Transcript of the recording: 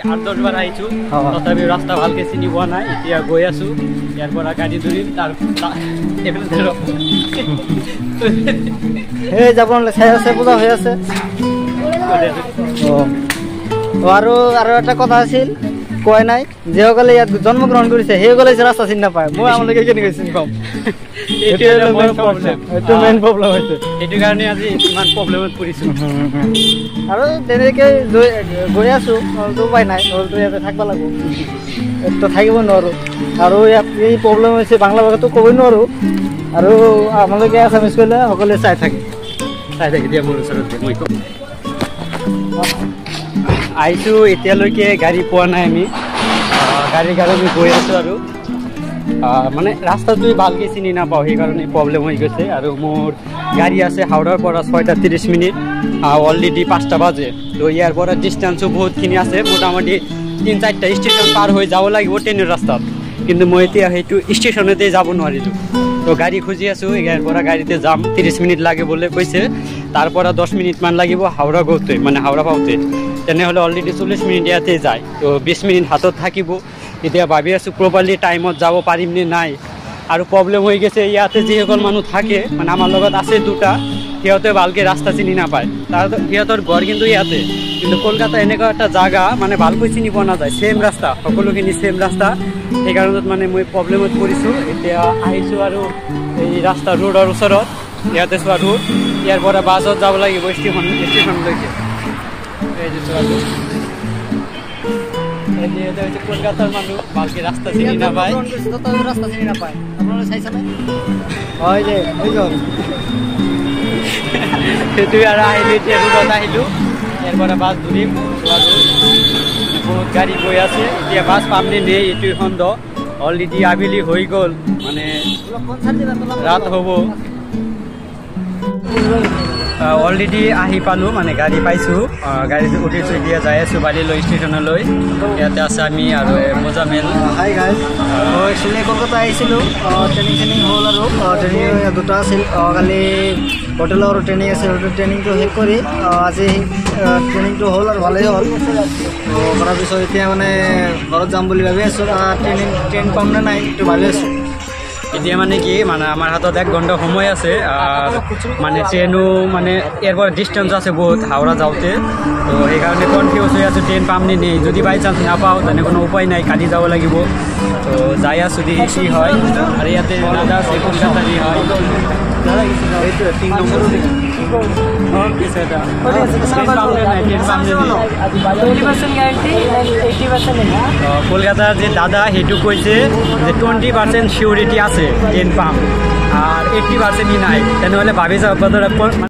8-10 বাৰ আহিছোঁ তথাপি ৰাস্তা ভালকৈ চিনি পোৱা নাই এতিয়া গৈ আছোঁ ইয়াৰ পৰা গাড়ী ধৰিম তাৰ এই যাব চাই আছে পূজা হৈ আছে আৰু এটা কথা আছিল কয় নাই যিসকলে ইয়াত জন্মগ্ৰহণ কৰিছে সেইসকলে ৰাস্তা চিনি নাপায় মই আমালোকে কেনেকৈ চিনি পাম এইটো মেইন প্ৰব্লেম হৈছে সেইটো কাৰণে আজি ইমান প্ৰব্লেমত পৰিছোঁ আৰু তেনেকৈ গৈ আছোঁ নহ'লেতো উপায় নাই নহ'লেতো ইয়াতে থাকিব লাগিব ইয়াততো থাকিব নোৱাৰোঁ আৰু ইয়াত এই প্ৰব্লেম হৈছে বাংলা ভাষাটো ক'বই নোৱাৰোঁ আৰু আমালোকে আছামিজ কৰিলে সকলোৱে চাই থাকে দিয়া মোৰ ওচৰত মই ক'ম আহিছোঁ এতিয়ালৈকে গাড়ী পোৱা নাই আমি গাড়ীৰ কাৰণে গৈ আছোঁ আৰু মানে ৰাস্তাটো ভালকৈ চিনি নাপাওঁ সেইকাৰণে প্ৰব্লেম হৈ গৈছে আৰু মোৰ গাড়ী আছে হাওড়াৰ পৰা 6:30 মিনিট অলৰেডি 5টা বাজে তো ইয়াৰ পৰা ডিষ্টেঞ্চো বহুতখিনি আছে মোটামুটি 3-4টা ষ্টেচন পাৰ হৈ যাব লাগিব ট্ৰেইনৰ ৰাস্তাত কিন্তু মই এতিয়া সেইটো ষ্টেচনতে যাব নোৱাৰিলোঁ তো গাড়ী খুজি আছোঁ ইয়াৰ পৰা গাড়ীতে যাম 30 মিনিট লাগে বুলি কৈছে তাৰ পৰা 10 মিনিটমান লাগিব হাওড়া গৌতে মানে হাওড়া পাওঁতে তেনেহ'লে অলৰেডি 40 মিনিট ইয়াতে যায় তো 20 মিনিট হাতত থাকিব এতিয়া ভাবি আছোঁ প্ৰপাৰলি টাইমত যাব পাৰিম নে নাই আৰু প্ৰব্লেম হৈ গৈছে ইয়াতে যিসকল মানুহ থাকে মানে আমাৰ লগত আছে দুটা সিহঁতে ভালকৈ ৰাস্তা চিনি নাপায় সিহঁতৰ ঘৰ কিন্তু ইয়াতে কিন্তু কলকাতা এনেকুৱা এটা জাগা মানে ভালকৈ চিনি পোৱা নাযায় ছেম ৰাস্তা সকলোখিনি ছেম ৰাস্তা সেইকাৰণত মানে মই প্ৰব্লেমত পৰিছোঁ এতিয়া আহিছোঁ আৰু এই ৰাস্তা ৰোডৰ ওচৰত ইয়াতে চোৱা ৰোড ইয়াৰ পৰা বাছত যাব লাগিব ষ্টেচনলৈকে এই যে চোৱা ৰোড কলকাতাৰ মানুহ ভালকৈ ৰাস্তা চিনি নাপায় ৰাস্তা চিনি নাপায় আপোনালোকে চাইছেনে হয় যে সেইটোৱে আৰু আহিলোঁ এতিয়া ৰোডত আহিলোঁ ইয়াৰ পৰা বাছ ধৰিম বহুত গাড়ী গৈ আছে এতিয়া বাছ পামনে নে এইটো এখন অলৰেডি আবেলি হৈ গ'ল মানে ৰাত হ'ব অলৰেডি আহি পালোঁ মানে গাড়ী পাইছোঁ গাড়ীত উঠিছোঁ এতিয়া যাই আছোঁ বালিলৈ ষ্টেচনলৈ ইয়াতে আছে আমি আৰু মোজামেল হাই গাইজ মই একচুৱেলি কলকাতা আহিছিলোঁ ট্ৰেইনিং হ'ল আৰু ট্ৰেইনিং দুটা আছিল কালি হোটেলৰ ট্ৰেইনিং আছিল ট্ৰেইনিংটো শেষ কৰি আজি ট্ৰেইনিংটো হ'ল আৰু ভালেই হ'ল কৰাৰ পিছত এতিয়া মানে ঘৰত যাম বুলি ভাবি আছোঁ ট্ৰেইন পাম নে নাই সেইটো ভাবি আছোঁ এতিয়া মানে কি মানে আমাৰ হাতত 1 ঘণ্টা সময় আছে মানে ট্ৰেইনো মানে ইয়াৰ পৰা ডিষ্টেঞ্চ আছে বহুত হাওড়া যাওঁতে তো সেইকাৰণে কনফিউজ হৈ আছোঁ ট্ৰেইন পাম নে নেই যদি বাই চান্স নাপাওঁ তেনে কোনো উপায় নাই কালি যাব লাগিব তো যাই আছোঁ দেখি কি হয় আৰু ইয়াতে দাদা আছে কলকাতাৰী হয় এইটো 3 নম্বৰ কলকাতাৰ যে দাদা সেইটো কৈছে যে 20% চিউৰিটি আছে ট্ৰেইন পাম আর 80% নাই তেনেহ'লে ভাবি চাওক